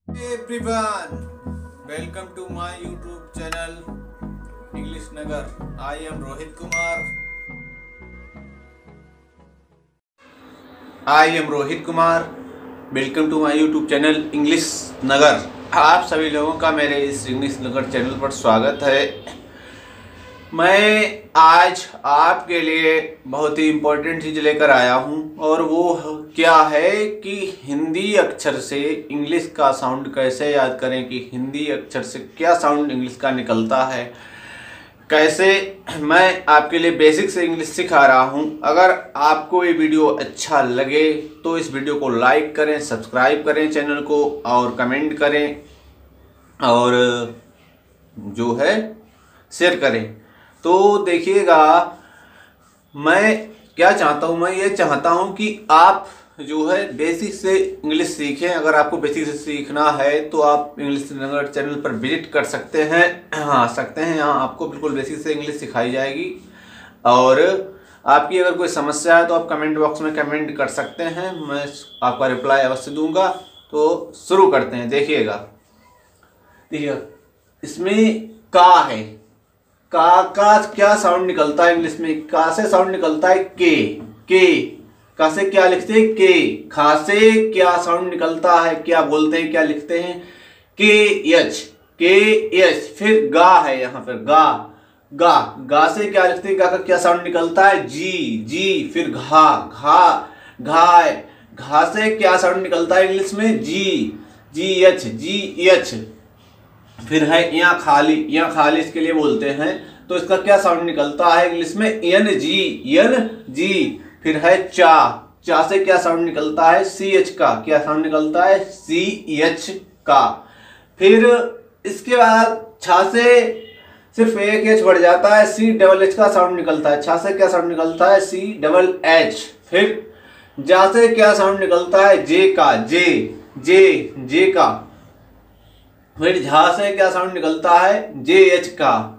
Hey everyone, welcome to my YouTube channel English Nagar. I am Rohit Kumar. Welcome to my YouTube channel English Nagar. आप सभी लोगों का मेरे इस English Nagar channel पर स्वागत है। मैं आज आपके लिए बहुत ही इम्पोर्टेंट चीज़ लेकर आया हूं और वो क्या है कि हिंदी अक्षर से इंग्लिश का साउंड कैसे याद करें, कि हिंदी अक्षर से क्या साउंड इंग्लिश का निकलता है, कैसे मैं आपके लिए बेसिक से इंग्लिश सिखा रहा हूं। अगर आपको ये वीडियो अच्छा लगे तो इस वीडियो को लाइक करें, सब्सक्राइब करें चैनल को और कमेंट करें और जो है शेयर करें। तो देखिएगा, मैं क्या चाहता हूं, मैं ये चाहता हूं कि आप जो है बेसिक से इंग्लिश सीखें। अगर आपको बेसिक से सीखना है तो आप इंग्लिश नगर चैनल पर विजिट कर सकते हैं, यहाँ आपको बिल्कुल बेसिक से इंग्लिश सिखाई जाएगी। और आपकी अगर कोई समस्या है तो आप कमेंट बॉक्स में कमेंट कर सकते हैं, मैं आपका रिप्लाई अवश्य दूंगा। तो शुरू करते हैं। देखिएगा, इसमें का है, का क्या साउंड निकलता है इंग्लिश में? का से साउंड निकलता है के। का से क्या लिखते हैं? के। खा से क्या साउंड निकलता है, क्या बोलते हैं, क्या लिखते हैं? के एच। फिर गा है, यहाँ पर गा से क्या लिखते हैं? गा का क्या साउंड निकलता है? जी। फिर घा से क्या साउंड निकलता है इंग्लिश में? G H. फिर है यहाँ खाली इसके लिए बोलते हैं, तो इसका क्या साउंड निकलता है इंग्लिश में? N G. फिर है चा से क्या साउंड निकलता है? सी एच का। क्या साउंड निकलता है? सी एच का। फिर इसके बाद छा से सिर्फ एक एच बढ़ जाता है, सी डबल एच का साउंड निकलता है। छा से क्या साउंड निकलता है? C double H. फिर जा से क्या साउंड निकलता है? जे का। जे का। फिर झा से क्या साउंड निकलता है? जे एच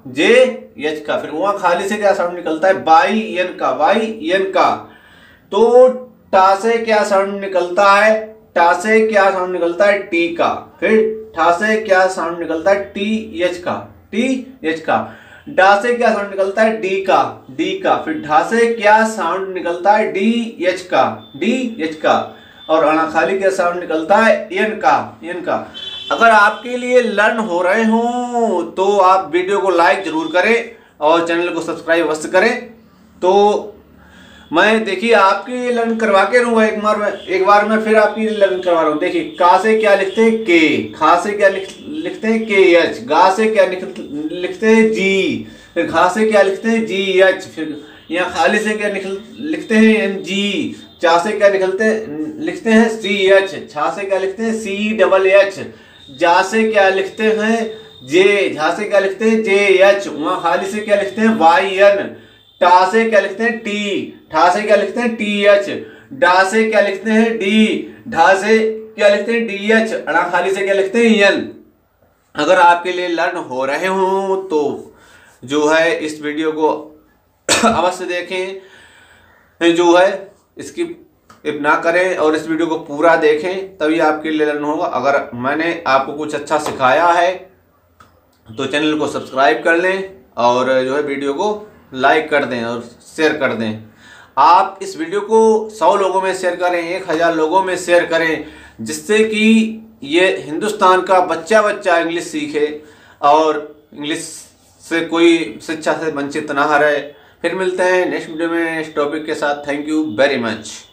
का। फिर वहां खाली से क्या साउंड निकलता है? वाई एन का। तो टा से क्या साउंड निकलता है? टा से क्या साउंड निकलता है? टी का। फिर ठा से क्या साउंड निकलता है? टी एच का। डा से क्या साउंड निकलता है? डी का। फिर ढा से क्या साउंड निकलता है? डी एच का। और अणा खाली क्या साउंड निकलता है? एन का। अगर आपके लिए लर्न हो रहे हो तो आप वीडियो को लाइक जरूर करें और चैनल को सब्सक्राइब अवश्य करें। तो मैं देखिए आपके लिए लर्न करवा के रहूँगा एक बार मैं फिर आपके लिए लर्न करवा रहा हूँ। देखिए, का से क्या लिखते हैं? के। खा से क्या लिखते हैं? के एच। गा से क्या लिखते हैं? जी। फिर घा से क्या लिखते हैं? G H. फिर यहाँ खाली से क्या लिखते हैं? N G. चा से क्या लिखते हैं? C H. छा से क्या लिखते हैं? C double H. जा से क्या लिखते हैं? जे। झा से क्या लिखते हैं? J H. वहां खाली से क्या लिखते हैं? Y N. टा से क्या लिखते हैं? टी। ठा से क्या लिखते हैं? T H. डा से क्या लिखते हैं? डी। ढा से क्या लिखते हैं? D H. अड़ा खाली से क्या लिखते हैं? एन। अगर आपके लिए लर्न हो रहे हो तो जो है इस वीडियो को अवश्य देखें, जो है इसकी ना करें और इस वीडियो को पूरा देखें, तभी आपके लिए लर्न होगा। अगर मैंने आपको कुछ अच्छा सिखाया है तो चैनल को सब्सक्राइब कर लें और जो है वीडियो को लाइक कर दें और शेयर कर दें। आप इस वीडियो को 100 लोगों में शेयर करें, 1000 लोगों में शेयर करें, जिससे कि ये हिंदुस्तान का बच्चा इंग्लिश सीखे और इंग्लिश से कोई शिक्षा से वंचित ना रहे। फिर मिलते हैं नेक्स्ट वीडियो में नेक्स्ट टॉपिक के साथ। Thank you very much.